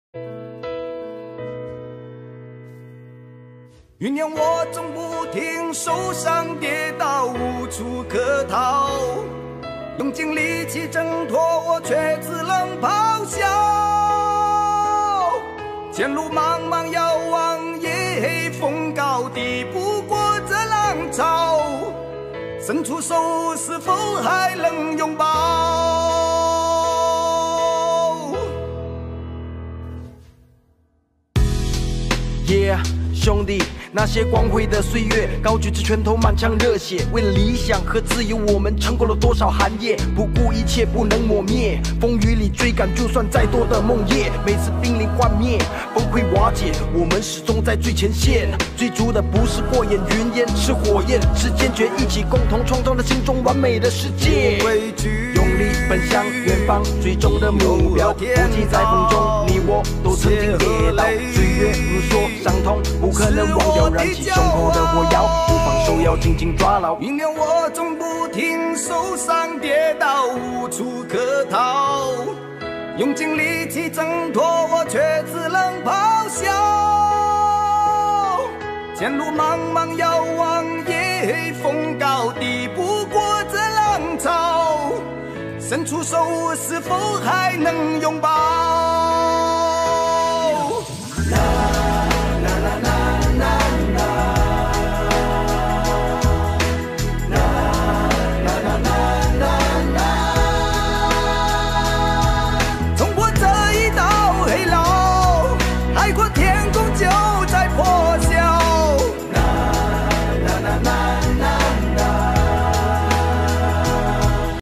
酝酿我总不停，受伤跌倒无处可逃，用尽力气挣脱，我却只能咆哮。前路茫茫遥望，夜黑风高，抵不过这浪潮。伸出手，是否还能拥抱 ？Yeah， 兄弟。 那些光辉的岁月，高举着拳头，满腔热血，为了理想和自由，我们撑过了多少寒夜，不顾一切不能抹灭，风雨里追赶，就算再多的梦魇，每次濒临幻灭，崩溃瓦解，我们始终在最前线，追逐的不是过眼云烟，是火焰，是坚决一起共同创造了心中完美的世界。用力奔向远方，最终的目标，不计在风中，你我都曾经跌倒，岁月如梭，伤痛不可能忘掉。 燃起胸口的火药，不放手，要紧紧抓牢。 酝酿我总不停，受伤跌倒无处可逃，用尽力气挣脱，我却只能咆哮。前路茫茫遥望，夜黑风高，抵不过这浪潮。伸出手，是否还能拥抱？